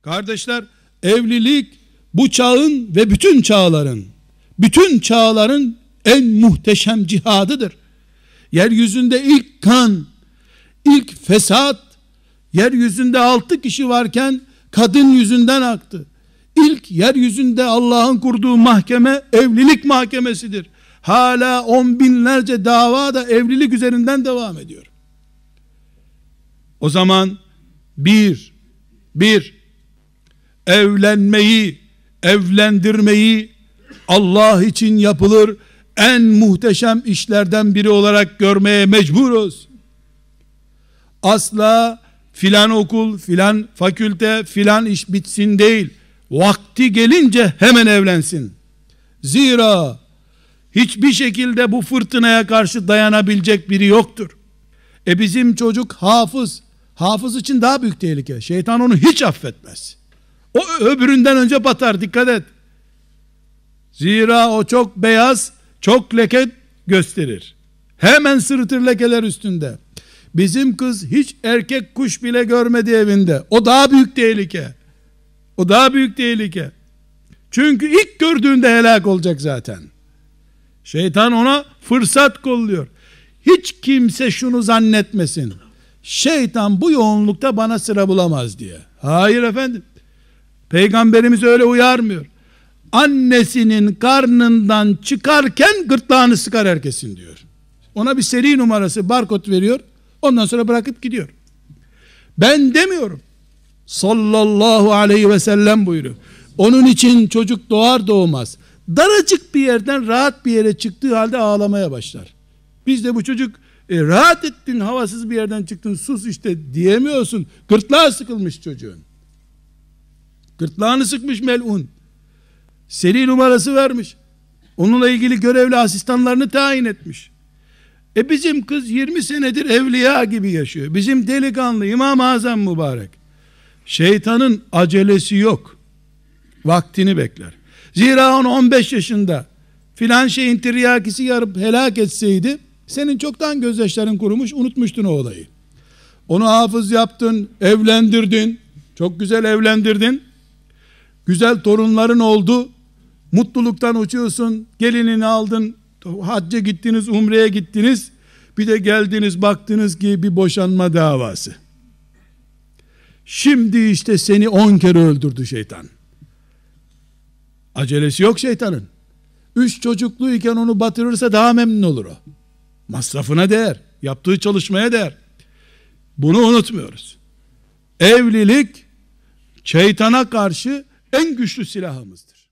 Kardeşler, evlilik bu çağın ve bütün çağların en muhteşem cihadıdır. Yeryüzünde ilk kan, ilk fesat, yeryüzünde 6 kişi varken kadın yüzünden aktı. İlk yeryüzünde Allah'ın kurduğu mahkeme evlilik mahkemesidir. Hala 10 binlerce dava da evlilik üzerinden devam ediyor. O zaman bir evlendirmeyi Allah için yapılır en muhteşem işlerden biri olarak görmeye mecburuz. Asla filan okul, filan fakülte, filan iş bitsin değil. Vakti gelince hemen evlensin. Zira hiçbir şekilde bu fırtınaya karşı dayanabilecek biri yoktur. Bizim çocuk hafız. Hafız için daha büyük tehlike. Şeytan onu hiç affetmez. O öbüründen önce batar, dikkat et. Zira o çok beyaz, çok leke gösterir. Hemen sırıtır lekeler üstünde. Bizim kız hiç erkek kuş bile görmedi evinde. O daha büyük tehlike. O daha büyük tehlike. Çünkü ilk gördüğünde helak olacak zaten. Şeytan ona fırsat kolluyor. Hiç kimse şunu zannetmesin. Şeytan bu yoğunlukta bana sıra bulamaz diye. Hayır efendim. Peygamberimiz öyle uyarmıyor. Annesinin karnından çıkarken gırtlağını sıkar herkesin diyor. Ona bir seri numarası, barkod veriyor. Ondan sonra bırakıp gidiyor. Ben demiyorum. Sallallahu aleyhi ve sellem buyuruyor. Onun için çocuk doğar doğmaz daracık bir yerden rahat bir yere çıktığı halde ağlamaya başlar. Biz de bu çocuk rahat ettin, havasız bir yerden çıktın, sus işte diyemiyorsun. Gırtlağı sıkılmış çocuğun. Gırtlağını sıkmış melun. Seri numarası vermiş. Onunla ilgili görevli asistanlarını tayin etmiş. Bizim kız 20 senedir evliya gibi yaşıyor. Bizim delikanlı İmam-ı Azam mübarek. Şeytanın acelesi yok. Vaktini bekler. Zira onu 15 yaşında filan şeyin tiryakisi yarıp helak etseydi, senin çoktan gözyaşların kurumuş, unutmuştun o olayı. Onu hafız yaptın, evlendirdin, çok güzel evlendirdin, güzel torunların oldu, mutluluktan uçuyorsun, gelinini aldın, hacca gittiniz, umreye gittiniz, bir de geldiniz baktınız ki bir boşanma davası. Şimdi işte seni 10 kere öldürdü şeytan. Acelesi yok şeytanın. 3 çocukluyken onu batırırsa daha memnun olur o. Masrafına değer, yaptığı çalışmaya değer. Bunu unutmuyoruz. Evlilik şeytana karşı en güçlü silahımızdır.